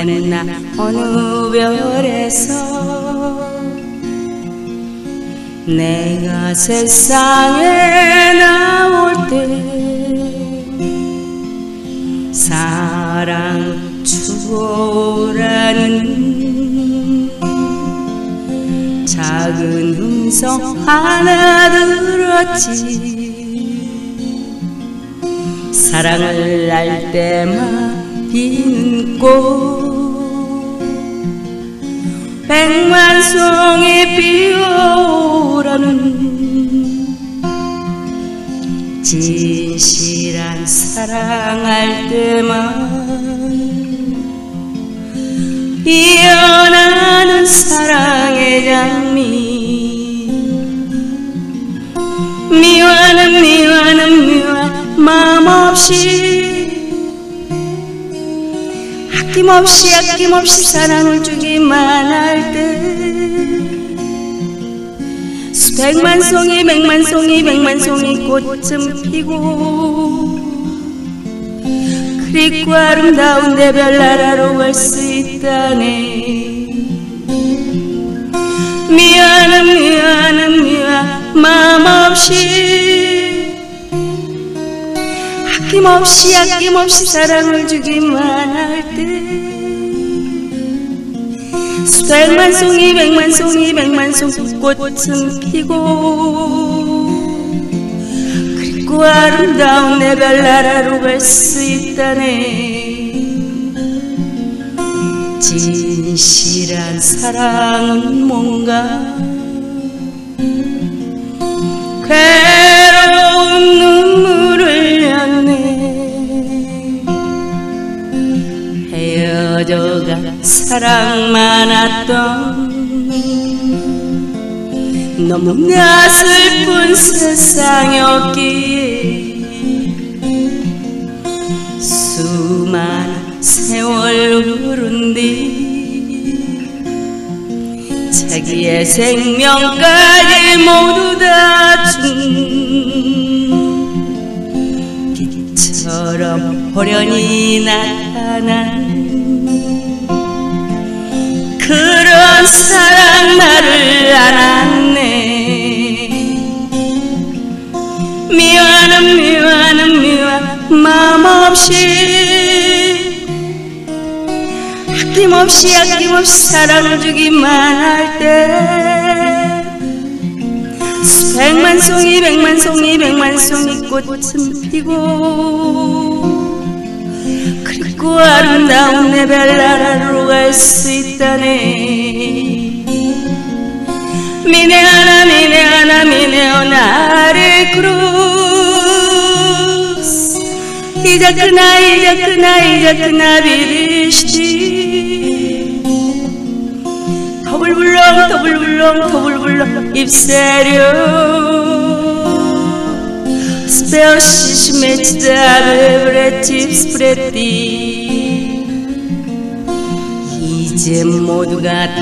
나 어느 별에서 내가 세상에 나올 때 사랑 주고라는 작은 음성 하나 들었지. 사랑을 할 때만 피는 꽃 백만 송이 피어오라는 진실한 사랑할 때만 피어나는 사랑의 장미 미워는 마음없이 아낌없이 사랑을 주기만 할 때 수백만 송이 백만 송이 꽃좀 피고 그리고 아름다운 내 별나라로 갈 수 있다네. 미워는 마음없이 아낌없이 사랑을 주기만 할 때 수백만 송이 백만 송이 꽃은 피고 그리고 아름다운 내 별나라로 갈 수 있다네. 진실한 사랑은 뭔가 괴로운 눈물을 헤어져가 사랑 많았던 너무나 슬픈 세상이었기에 수많은 세월 흐른 뒤 자기의 생명까지 모두 다 준 빛처럼 호련히 나타난 그런 사랑 나를 안았네. 미워는 마음없이 아낌없이 사랑을 주기만 할 때 수백만 송이 백만 송이 꽃은 피고 그리고 아름다운 내 별나라로 갈 수 있다네. 미네하나 크루스 이제 그나 비리시티 더블불렁 입새려 스페어시 메치다 베브레티 스프레티 이제 모두가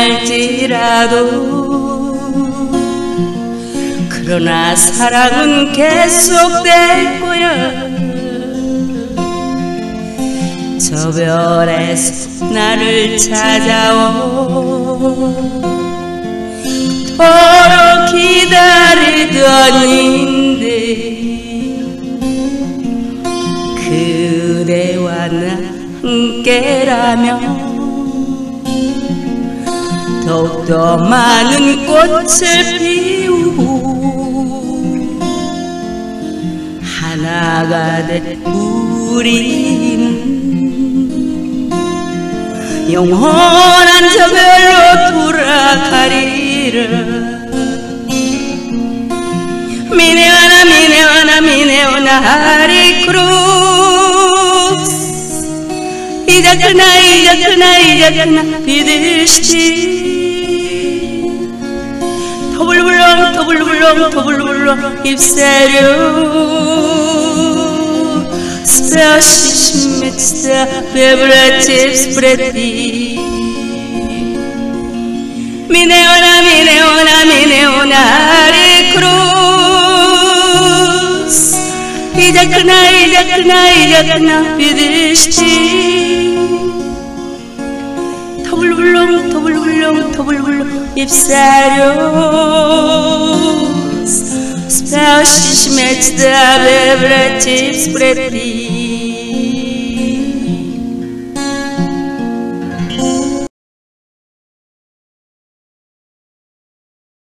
떠날지라도 그러나 사랑은 계속될 거야. 저 별에서 나를 찾아오 그토록 기다리더니인데 그대와 나 함께라면 더욱더 많은 꽃을 피우고 하나가 된 우리는 영원한 저 별로 돌아가리라. 미네오나 하리크루스 이제 그나 비들시티 더블불렁 입새려 스페어시 메치다 베브레티 스프레티 미네오나 하리크루스 이제 그나 비들시티 torbulum, ipsarios, spēles mets de abebrati, spreti.